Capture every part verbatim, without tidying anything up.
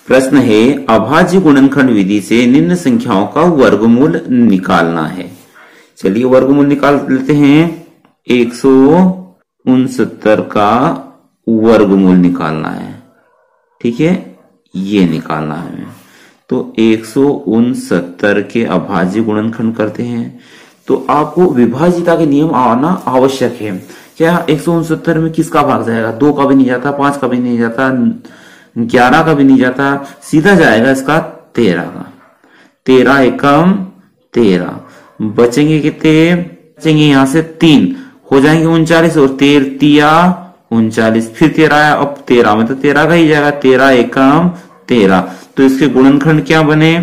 प्रश्न है अभाज्य गुणनखंड विधि से निम्न संख्याओं का वर्गमूल निकालना है। चलिए वर्गमूल निकाल लेते हैं। एक सौ उनसत्तर का वर्गमूल निकालना है, ठीक है, ये निकालना है। तो एक सौ उनसत्तर के अभाज्य गुणनखंड करते हैं तो आपको विभाजिता के नियम आना आवश्यक है। क्या एक सौ उनसत्तर में किसका भाग जाएगा? दो का भी नहीं जाता, पांच का भी नहीं जाता, ग्यारह का भी नहीं जाता, सीधा जाएगा इसका तेरह का। तेरह एकम तेरह, बचेंगे कितने? बचेंगे यहां से तीन, हो जाएंगे उनचालीस और तेर तिया उनचालीस, फिर तेरह आया, अब तेरह में तो तेरह का ही जाएगा। तेरह एकम तेरह, तो इसके गुणनखंड क्या बने?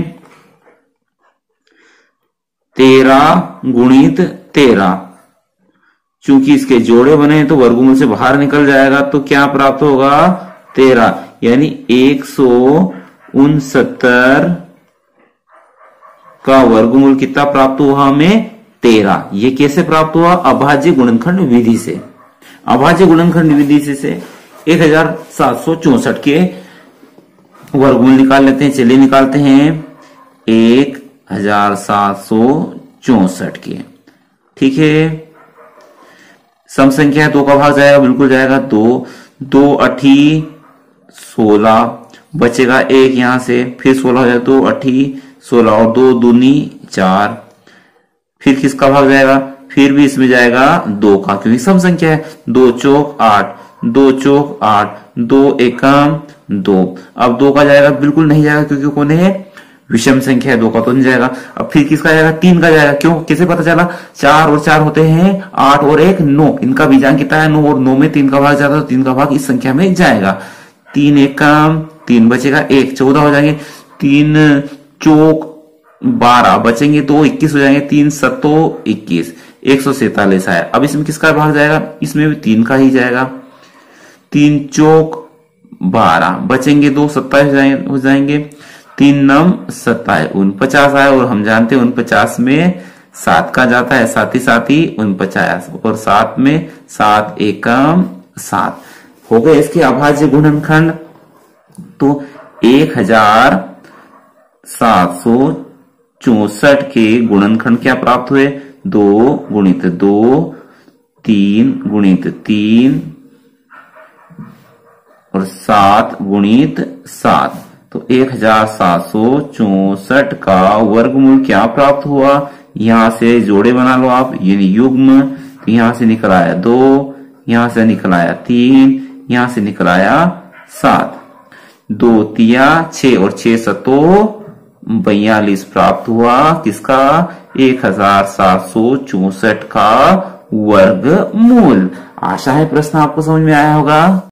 तेरह गुणित तेरह। चूंकि इसके जोड़े बने तो वर्गमूल से बाहर निकल जाएगा, तो क्या प्राप्त होगा? तेरह, यानी एक सौ उनसत्तर का वर्गमूल कितना प्राप्त हुआ हमें? तेरह। ये कैसे प्राप्त हुआ? अभाज्य गुणनखंड विधि से। अभाज्य गुणनखंड विधि से, से एक हजार सात सौ चौसठ के वर्गमूल निकाल लेते हैं। चलिए निकालते हैं। एक हजार सात सौ चौसठ के, ठीक है। सम संख्या है, दो का भाग जाएगा, बिल्कुल जाएगा। दो दो अठी सोलह, बचेगा एक यहां से, फिर सोलह हो जाएगा, दो अठी सोलह और दो दूनी चार, फिर किसका भाग जाएगा? फिर भी इसमें जाएगा दो का, क्योंकि सम संख्या है। दो चौक आठ, दो चौक आठ, दो एकम दो। अब दो का जाएगा, बिल्कुल नहीं जाएगा क्योंकि कौन है? विषम संख्या है, दो का तो नहीं जाएगा। अब फिर किसका जाएगा? तीन का जाएगा। क्यों? कैसे पता चला? चार और चार होते हैं आठ और एक नौ, इनका बीजांक कितना है? नौ, और नौ में तीन का भाग जाता है तो तीन का भाग इस संख्या में जाएगा। तीन एकम तीन, बचेगा एक, चौदह हो जाएंगे। तीन चौक बारह, बचेंगे दो, इक्कीस हो जाएंगे। तीन सत्तो इक्कीस, एक सौ सैतालीस आया। अब इसमें किसका भाग जाएगा? इसमें भी तीन का ही जाएगा। तीन चौक बारह, बचेंगे दो, सत्ताईस हो जाएंगे। तीन नम सत्ताईस, उनपचास आया, और हम जानते हैं उनपचास में सात का जाता है, साथ ही साथ ही उनपचास, और सात में सात एकम सात। हो गए इसके अभाज्य गुणनखंड। तो एक हजार सात सौ चौसठ के गुणनखंड क्या प्राप्त हुए? दो गुणित दो, तीन गुणित तीन और सात गुणित सात। तो एक हजार सात सौ चौसठ का वर्गमूल क्या प्राप्त हुआ? यहां से जोड़े बना लो आप, यानी युग्म। तो यहां से निकल आया दो, यहां से निकल आया तीन, यहां से निकल आया सात। दो तिया छह और छह सतो बयालीस प्राप्त हुआ। किसका? एक हजार सात सौ चौसठ का वर्गमूल। आशा है प्रश्न आपको समझ में आया होगा।